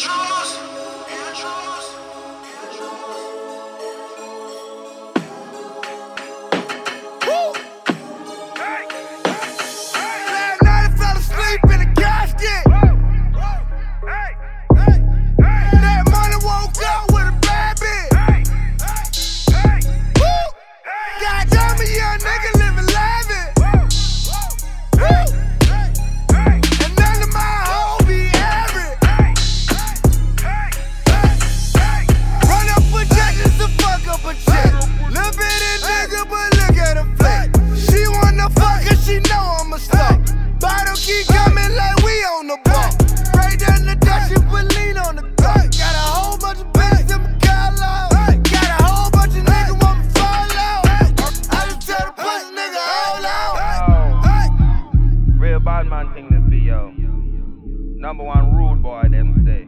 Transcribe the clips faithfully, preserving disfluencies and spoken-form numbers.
Number one rude boy, them say.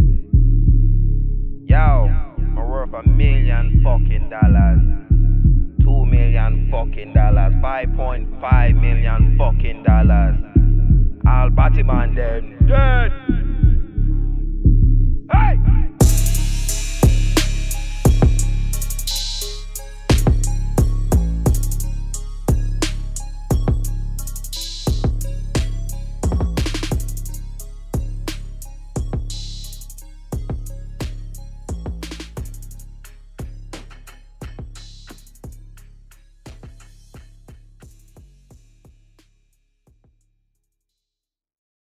Yo, I'm worth a million fucking dollars. Two million fucking dollars. Five point five million fucking dollars. All Batman them dead.